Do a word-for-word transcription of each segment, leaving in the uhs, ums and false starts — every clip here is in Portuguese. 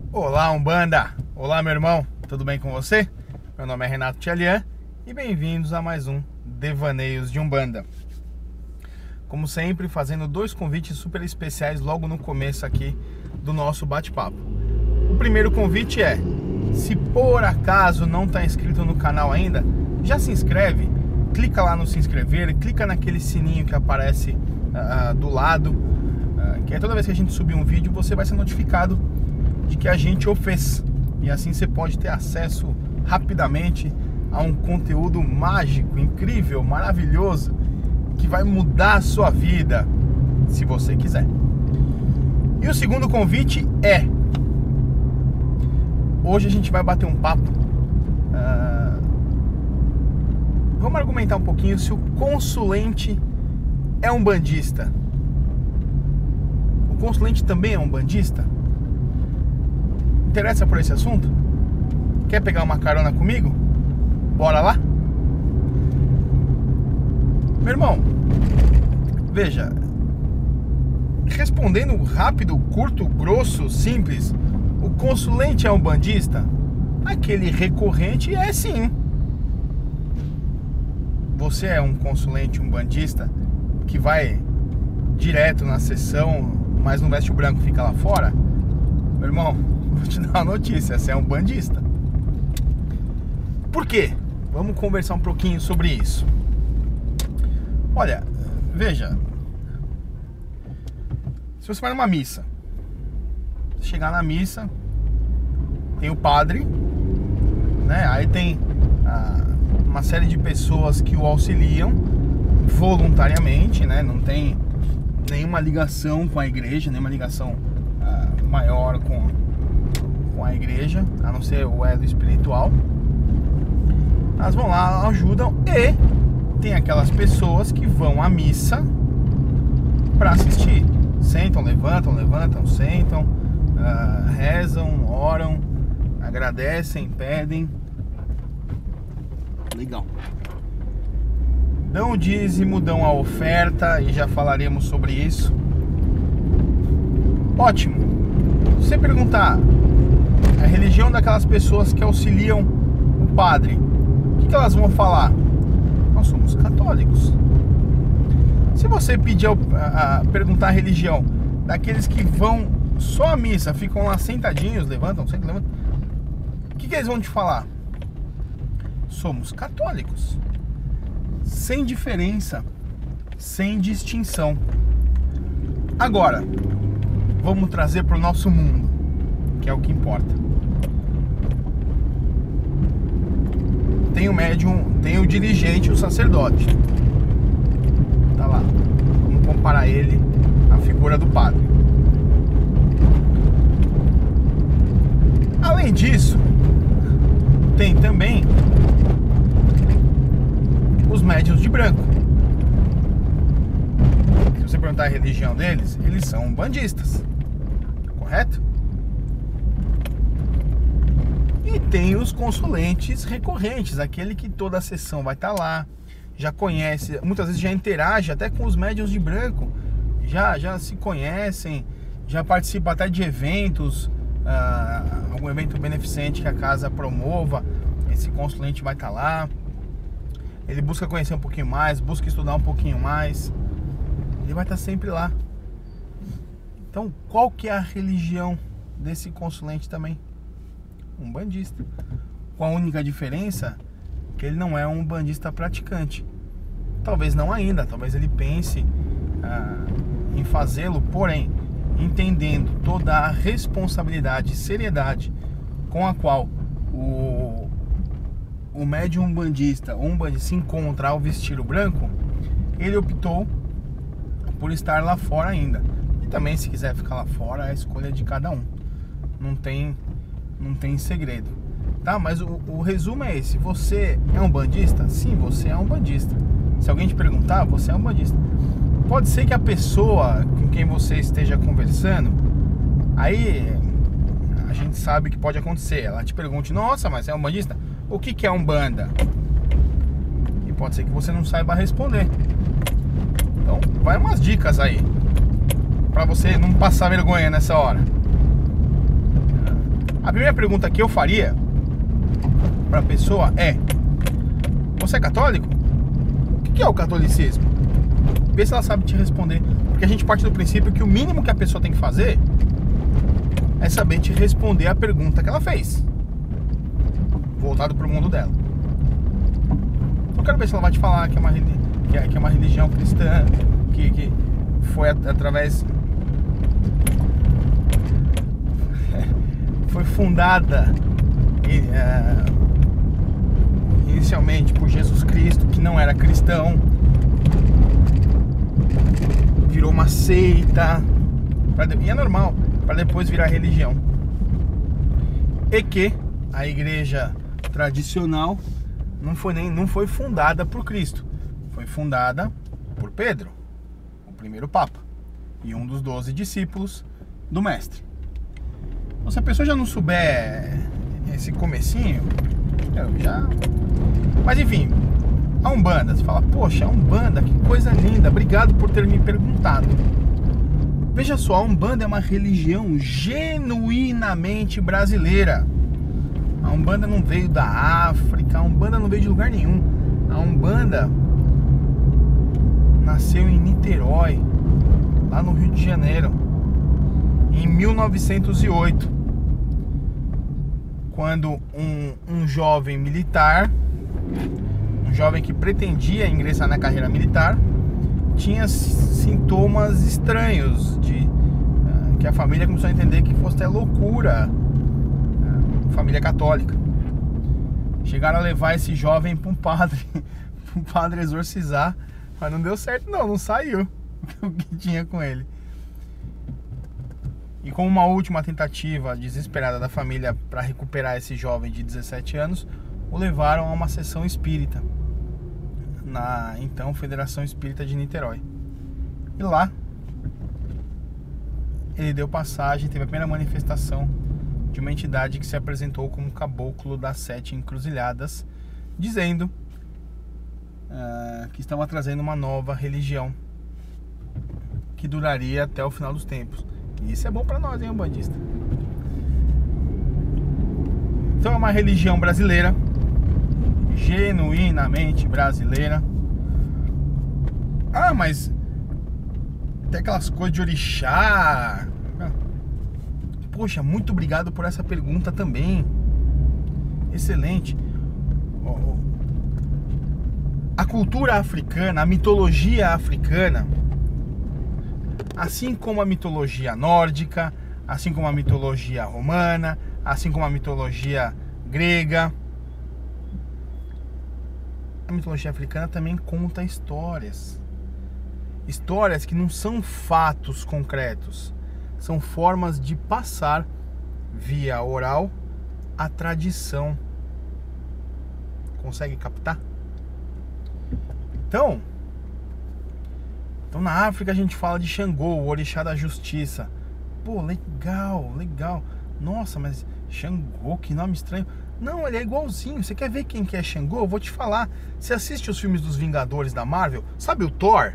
Olá, Umbanda! Olá, meu irmão! Tudo bem com você? Meu nome é Renato Tchalian e bem-vindos a mais um Devaneios de Umbanda. Como sempre, fazendo dois convites super especiais logo no começo aqui do nosso bate-papo. O primeiro convite é, se por acaso não está inscrito no canal ainda, já se inscreve, clica lá no se inscrever, clica naquele sininho que aparece uh, do lado, uh, que é toda vez que a gente subir um vídeo, você vai ser notificado de que a gente o fez. E assim você pode ter acesso rapidamente a um conteúdo mágico, incrível, maravilhoso, que vai mudar a sua vida, se você quiser. E o segundo convite é, hoje a gente vai bater um papo, uh, vamos argumentar um pouquinho se o consulente é um bandista. O consulente também é um bandista? Interessa por esse assunto? Quer pegar uma carona comigo? Bora lá? Meu irmão, veja, respondendo rápido, curto, grosso, simples, o consulente é um bandista? Aquele recorrente é sim. Você é um consulente, um bandista, que vai direto na sessão, mas não veste o branco, fica lá fora? Meu irmão, vou te dar uma notícia, você é um bandista. Por quê? Vamos conversar um pouquinho sobre isso. Olha, veja, se você vai numa missa, chegar na missa, tem o padre, né? Aí tem ah, uma série de pessoas que o auxiliam voluntariamente, né? Não tem nenhuma ligação com a igreja, nenhuma ligação ah, maior com, com a igreja, a não ser o elo espiritual. Elas vão lá, ajudam, e tem aquelas pessoas que vão à missa para assistir. Sentam, levantam, levantam, sentam, uh, rezam, oram, agradecem, pedem. Legal. Dão o dízimo, dão a oferta, e já falaremos sobre isso. Ótimo. Se você perguntar a religião daquelas pessoas que auxiliam o padre, o que, que elas vão falar? Nós somos católicos. Se você pedir a, a perguntar a religião daqueles que vão só à missa, ficam lá sentadinhos, levantam, sentam, levantam, o que, que eles vão te falar? Somos católicos. Sem diferença, sem distinção. Agora, vamos trazer para o nosso mundo, que é o que importa. Tem o médium, tem o dirigente, o sacerdote. Tá lá. Vamos comparar ele à figura do padre. Além disso, tem também os médiuns de branco. Se você perguntar a religião deles, eles são bandistas. Correto? E tem os consulentes recorrentes, aquele que toda a sessão vai estar lá, já conhece, muitas vezes já interage até com os médiuns de branco, já, já se conhecem, já participa até de eventos, uh, algum evento beneficente que a casa promova, esse consulente vai estar lá, ele busca conhecer um pouquinho mais, busca estudar um pouquinho mais, ele vai estar sempre lá. Então, qual que é a religião desse consulente também? Um bandista, com a única diferença que ele não é um bandista praticante. Talvez não ainda, talvez ele pense ah, em fazê-lo, porém entendendo toda a responsabilidade e seriedade com a qual o, o médium bandista ou um bandista se encontra ao vestir o branco, ele optou por estar lá fora ainda. E também, se quiser ficar lá fora, é a escolha de cada um, não tem Não tem segredo, tá? Mas o, o resumo é esse. Você é um bandista? Sim, você é um bandista. Se alguém te perguntar, você é um bandista. Pode ser que a pessoa com quem você esteja conversando, aí a gente sabe que pode acontecer, ela te pergunte: nossa, mas é um bandista? O que que é Umbanda? E pode ser que você não saiba responder. Então, vai umas dicas aí, pra você não passar vergonha nessa hora. A primeira pergunta que eu faria para a pessoa é: você é católico? O que é o catolicismo? Vê se ela sabe te responder. Porque a gente parte do princípio que o mínimo que a pessoa tem que fazer é saber te responder a pergunta que ela fez, voltado para o mundo dela. Eu quero ver se ela vai te falar que é uma, que é, que é uma religião cristã, que, que foi at através... foi fundada é, inicialmente por Jesus Cristo, que não era cristão, virou uma seita, pra, e é normal, para depois virar religião. E que a igreja tradicional não foi, nem, não foi fundada por Cristo, foi fundada por Pedro, o primeiro papa, e um dos doze discípulos do mestre. Então, se a pessoa já não souber esse comecinho, eu já... Mas enfim, a Umbanda, você fala, poxa, a Umbanda, que coisa linda, obrigado por ter me perguntado. Veja só, a Umbanda é uma religião genuinamente brasileira. A Umbanda não veio da África, a Umbanda não veio de lugar nenhum. A Umbanda nasceu em Niterói, lá no Rio de Janeiro, em mil novecentos e oito, quando um, um jovem militar, um jovem que pretendia ingressar na carreira militar, tinha sintomas estranhos, de uh, que a família começou a entender que fosse até loucura, uh, família católica. Chegaram a levar esse jovem para um padre, para um padre exorcizar, mas não deu certo não, não saiu o que tinha com ele. E como uma última tentativa desesperada da família para recuperar esse jovem de dezessete anos, o levaram a uma sessão espírita na então Federação Espírita de Niterói. E lá ele deu passagem, teve a primeira manifestação de uma entidade que se apresentou como caboclo das sete encruzilhadas, dizendo uh, que estava trazendo uma nova religião que duraria até o final dos tempos. E isso é bom pra nós, hein, umbandista? Então é uma religião brasileira, genuinamente brasileira. Ah, mas tem aquelas coisas de orixá. Poxa, muito obrigado por essa pergunta também. Excelente. A cultura africana, a mitologia africana, assim como a mitologia nórdica, assim como a mitologia romana, assim como a mitologia grega, a mitologia africana também conta histórias. Histórias que não são fatos concretos, são formas de passar via oral a tradição. Consegue captar? Então, então na África a gente fala de Xangô, o orixá da justiça. Pô, legal, legal. Nossa, mas Xangô, que nome estranho. Não, ele é igualzinho. Você quer ver quem que é Xangô? Eu vou te falar. Você assiste os filmes dos Vingadores da Marvel? Sabe o Thor?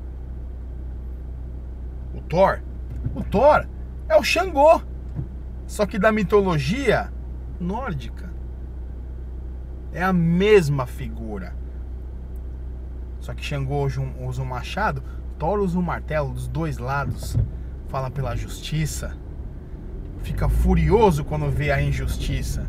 O Thor? O Thor é o Xangô, só que da mitologia nórdica. É a mesma figura. Só que Xangô usa um machado, Thor usa um martelo dos dois lados. Fala pela justiça. Fica furioso quando vê a injustiça.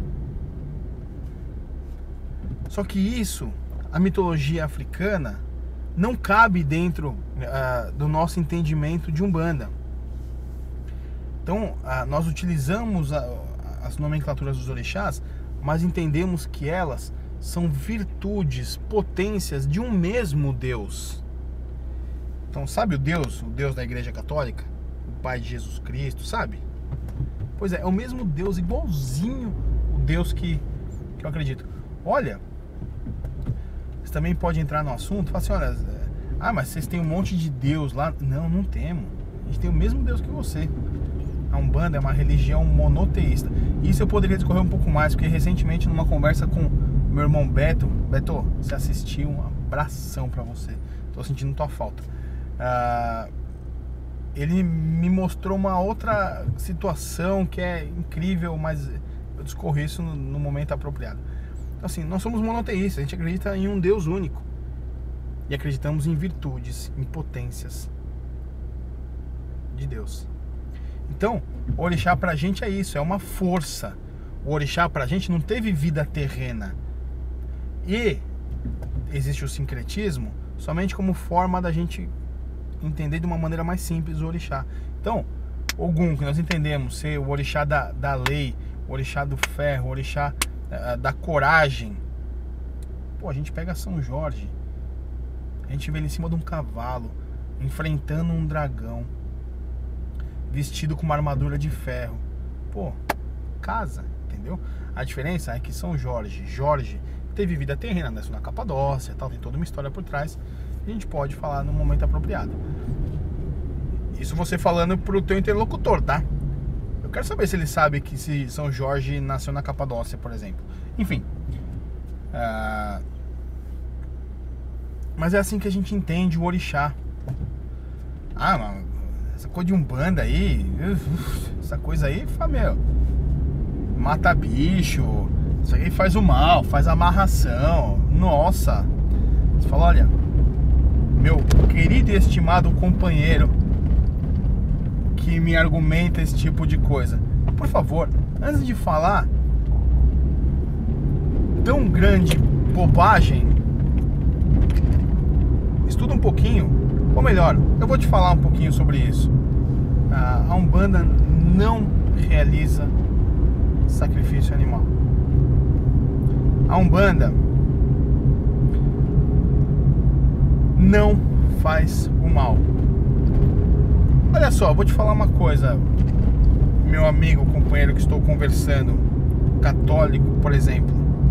Só que isso, a mitologia africana, não cabe dentro uh, do nosso entendimento de Umbanda. Então, uh, nós utilizamos a, as nomenclaturas dos orixás, mas entendemos que elas são virtudes, potências de um mesmo Deus. Então, sabe o Deus, o Deus da Igreja Católica? O Pai de Jesus Cristo, sabe? Pois é, é o mesmo Deus, igualzinho o Deus que, que eu acredito. Olha, você também pode entrar no assunto e falar assim, olha, ah, mas vocês têm um monte de Deus lá. Não, não temos. A gente tem o mesmo Deus que você. A Umbanda é uma religião monoteísta. Isso eu poderia discorrer um pouco mais, porque recentemente numa conversa com meu irmão Beto, Beto, você assistiu, um abração pra você. Tô sentindo tua falta. Uh, ele me mostrou uma outra situação que é incrível, mas eu discorro isso no, no momento apropriado. Então, assim, nós somos monoteístas, a gente acredita em um Deus único. E acreditamos em virtudes, em potências de Deus. Então, o orixá pra gente é isso, é uma força. O orixá pra gente não teve vida terrena. E existe o sincretismo somente como forma da gente entender de uma maneira mais simples o orixá. Então, Ogum, que nós entendemos ser o orixá da, da lei, o orixá do ferro, o orixá uh, da coragem. Pô, a gente pega São Jorge, a gente vê ele em cima de um cavalo, enfrentando um dragão, vestido com uma armadura de ferro. Pô, casa, entendeu? A diferença é que São Jorge, Jorge, teve vida terrena, nasceu na Capadócia, tal, tem toda uma história por trás. A gente pode falar no momento apropriado. Isso você falando pro teu interlocutor, tá? Eu quero saber se ele sabe que se São Jorge nasceu na Capadócia, por exemplo. Enfim. Uh... Mas é assim que a gente entende o orixá. Ah, mano, essa coisa de umbanda aí, essa coisa aí, meu, mata bicho, isso aí faz o mal, faz amarração. Nossa. Você fala, olha, meu querido e estimado companheiro que me argumenta esse tipo de coisa, por favor, antes de falar tão grande bobagem, estuda um pouquinho, ou melhor, eu vou te falar um pouquinho sobre isso. A Umbanda não realiza sacrifício animal. A Umbanda não faz o mal. Olha só, vou te falar uma coisa, meu amigo, companheiro que estou conversando, católico, por exemplo,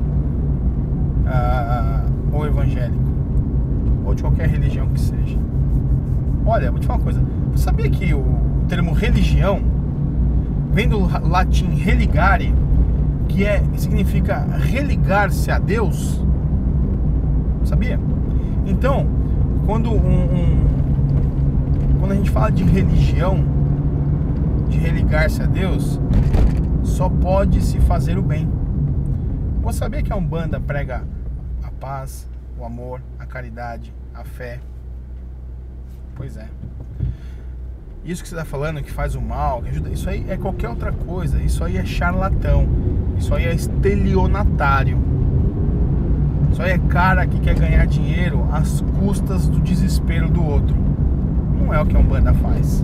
uh, ou evangélico, ou de qualquer religião que seja. Olha, vou te falar uma coisa. Você sabia que o termo religião vem do latim religare, que é, significa religar-se a Deus? Sabia? Então, quando um, um, quando a gente fala de religião, de religar-se a Deus, só pode se fazer o bem. Você sabia que a Umbanda prega a paz, o amor, a caridade, a fé? Pois é. Isso que você está falando, que faz o mal, que ajuda, isso aí é qualquer outra coisa. Isso aí é charlatão. Isso aí é estelionatário. Isso aí é cara que quer ganhar dinheiro às custas do desespero do outro. Não é o que a Umbanda faz.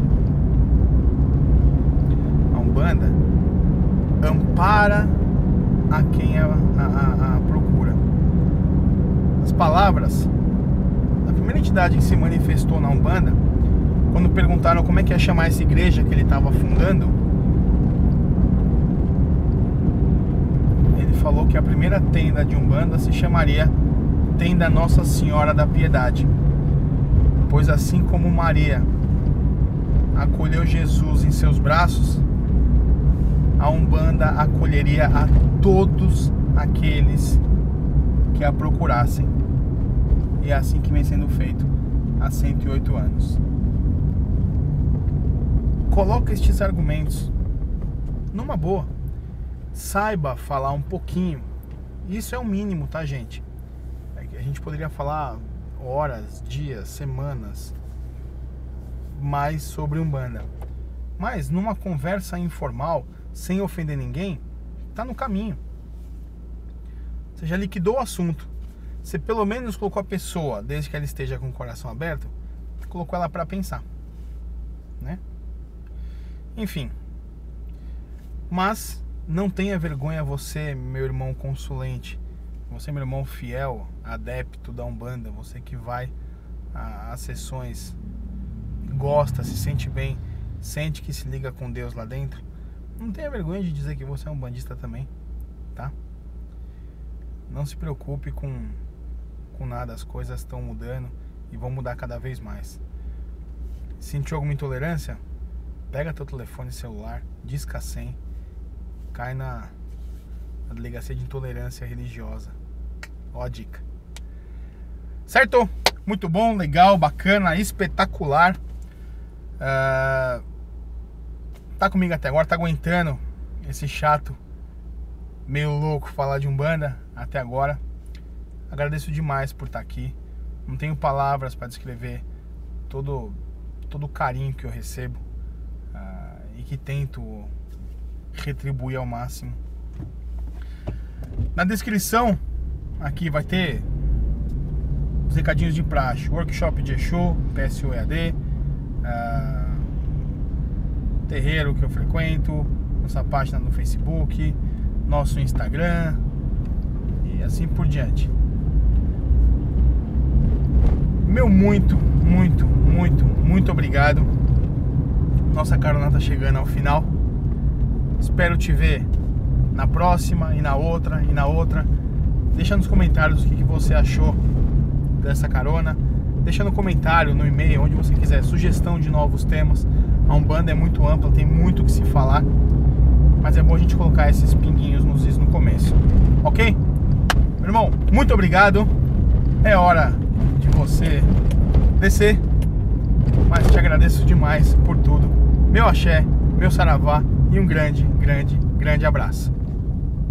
A Umbanda ampara a quem a, a, a, a procura. As palavras da primeira entidade que se manifestou na Umbanda, quando perguntaram como é que ia chamar essa igreja que ele estava fundando, ele falou que a primeira tenda de Umbanda se chamaria Tenda Nossa Senhora da Piedade, pois assim como Maria acolheu Jesus em seus braços, a Umbanda acolheria a todos aqueles que a procurassem. E é assim que vem sendo feito há cento e oito anos. Coloca estes argumentos numa boa. Saiba falar um pouquinho. Isso é o mínimo, tá, gente? A gente poderia falar horas, dias, semanas mais sobre Umbanda. Mas numa conversa informal, sem ofender ninguém, tá no caminho. Você já liquidou o assunto. Você pelo menos colocou a pessoa, desde que ela esteja com o coração aberto, colocou ela para pensar, né? Enfim. Mas não tenha vergonha você, meu irmão consulente, você, meu irmão fiel, adepto da Umbanda, você que vai às sessões, gosta, se sente bem, sente que se liga com Deus lá dentro. Não tenha vergonha de dizer que você é um umbandista também, tá? Não se preocupe com, com nada, as coisas estão mudando e vão mudar cada vez mais. Sentiu alguma intolerância? Pega teu telefone celular, disca cem, cai na, na delegacia de intolerância religiosa. Ó a dica. Certo? Muito bom, legal, bacana, espetacular. Uh, tá comigo até agora, tá aguentando esse chato meio louco falar de Umbanda até agora. Agradeço demais por estar aqui. Não tenho palavras para descrever todo, todo o carinho que eu recebo uh, e que tento retribuir ao máximo. Na descrição aqui vai ter os recadinhos de praxe: workshop de Exu, P S O E A D, uh, terreiro que eu frequento, nossa página no Facebook, nosso Instagram e assim por diante. Meu muito, muito, muito, muito obrigado. Nossa carona tá chegando ao final. Espero te ver na próxima e na outra e na outra. Deixa nos comentários o que, que você achou dessa carona. Deixa no comentário, no e-mail, onde você quiser, sugestão de novos temas. A Umbanda é muito ampla, tem muito o que se falar, mas é bom a gente colocar esses pinguinhos nos is no começo, ok? Meu irmão, muito obrigado. É hora de você descer, mas te agradeço demais por tudo. Meu axé, meu saravá e um grande, grande, grande abraço.